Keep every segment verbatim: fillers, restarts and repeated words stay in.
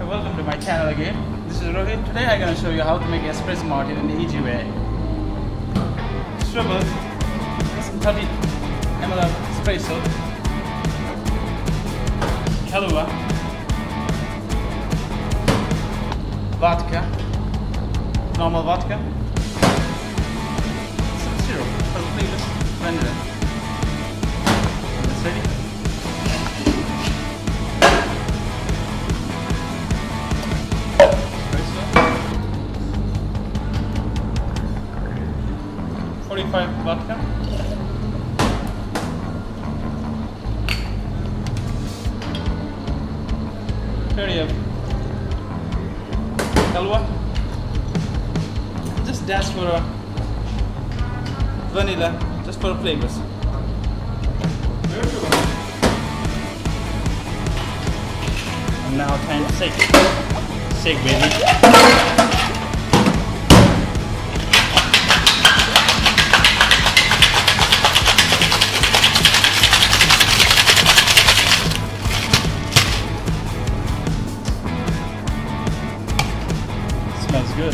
welcome to my channel again. This is Rohit. Today I'm going to show you how to make espresso martini in the easy way. Sugar, thirty milliliters of espresso, Kahlua, vodka, normal vodka, some syrup for the flavors, vanilla. It's ready. forty-five vodka, thirty of Kahlua, just dash for a vanilla, just for flavors. And now time to shake, shake baby. Smells good.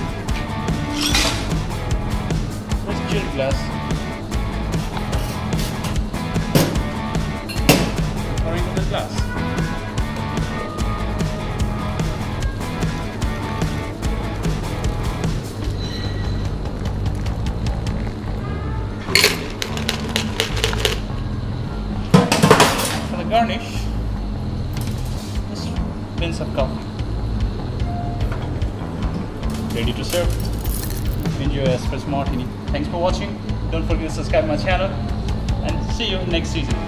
Let's chill glass. Pouring in the glass. For the garnish, just pinch of coffee. Ready to serve. Enjoy espresso martini. Thanks for watching. Don't forget to subscribe my channel and see you next season.